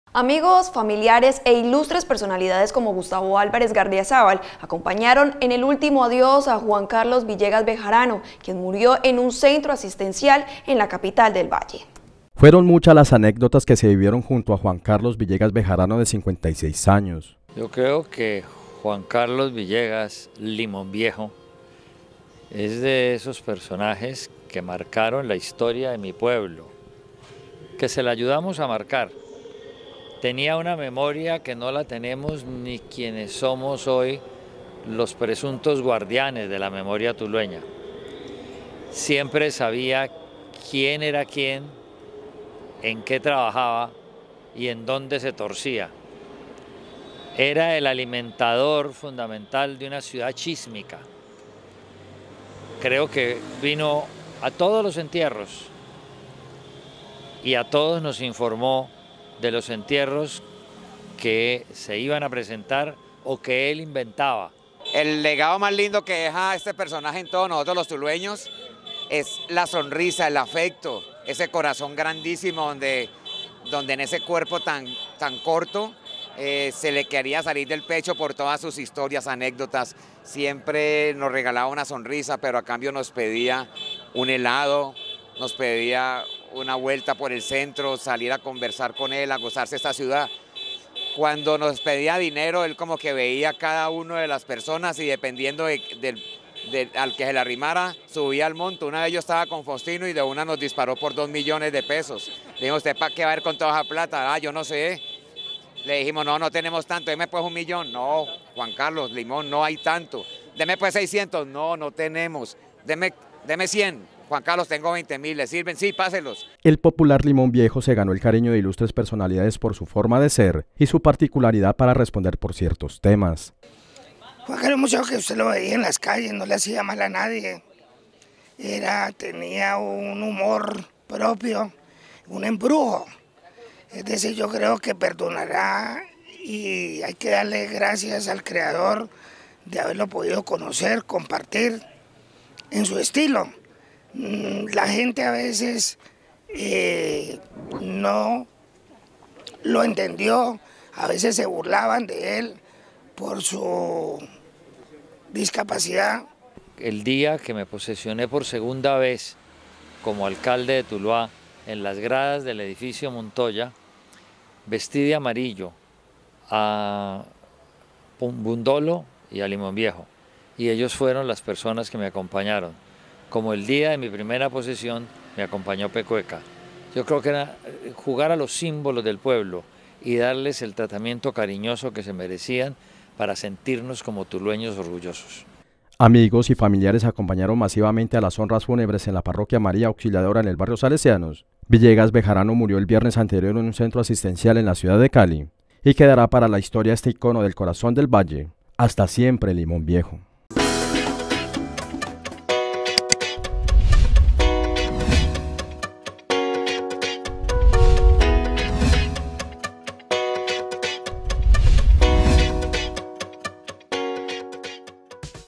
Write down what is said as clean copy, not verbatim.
Amigos, familiares e ilustres personalidades como Gustavo Álvarez Gardiazabal acompañaron en el último adiós a Juan Carlos Villegas Bejarano, quien murió en un centro asistencial en la capital del Valle. Fueron muchas las anécdotas que se vivieron junto a Juan Carlos Villegas Bejarano, de 56 años. Yo creo que Juan Carlos Villegas Limón Viejo es de esos personajes que marcaron la historia de mi pueblo, que se la ayudamos a marcar. Tenía una memoria que no la tenemos ni quienes somos hoy los presuntos guardianes de la memoria tulueña. Siempre sabía quién era quién, en qué trabajaba y en dónde se torcía. Era el alimentador fundamental de una ciudad chísmica. Creo que vino a todos los entierros y a todos nos informó de los entierros que se iban a presentar o que él inventaba. El legado más lindo que deja este personaje en todos nosotros los tulueños es la sonrisa, el afecto, ese corazón grandísimo donde en ese cuerpo tan corto se le quería salir del pecho por todas sus historias, anécdotas. Siempre nos regalaba una sonrisa, pero a cambio nos pedía un helado, nos pedía una vuelta por el centro, salir a conversar con él, a gozarse esta ciudad. Cuando nos pedía dinero, él como que veía a cada una de las personas y dependiendo al que se le arrimara, subía al monto. Una vez yo estaba con Faustino y de una nos disparó por 2 millones de pesos. Le dijimos, ¿usted para qué va a ir con toda esa plata? Ah, yo no sé. Le dijimos, no tenemos tanto, deme pues 1 millón. No, Juan Carlos, Limón, no hay tanto. Deme pues 600, no tenemos. Deme 100. Juan Carlos, tengo 20.000, ¿le sirven? Sí, páselos. El popular Limón Viejo se ganó el cariño de ilustres personalidades por su forma de ser y su particularidad para responder por ciertos temas. Juan Carlos Museo, que usted lo veía en las calles, no le hacía mal a nadie. Tenía un humor propio, un embrujo. Es decir, yo creo que perdonará y hay que darle gracias al creador de haberlo podido conocer, compartir en su estilo. La gente a veces no lo entendió, a veces se burlaban de él por su discapacidad. El día que me posesioné por segunda vez como alcalde de Tuluá, en las gradas del edificio Montoya, vestí de amarillo a Bundolo y a Limón Viejo, y ellos fueron las personas que me acompañaron. Como el día de mi primera posesión me acompañó Pecueca. Yo creo que era jugar a los símbolos del pueblo y darles el tratamiento cariñoso que se merecían para sentirnos como tulueños orgullosos. Amigos y familiares acompañaron masivamente a las honras fúnebres en la parroquia María Auxiliadora en el barrio Salesianos. Villegas Bejarano murió el viernes anterior en un centro asistencial en la ciudad de Cali y quedará para la historia este icono del corazón del valle. Hasta siempre, Limón Viejo.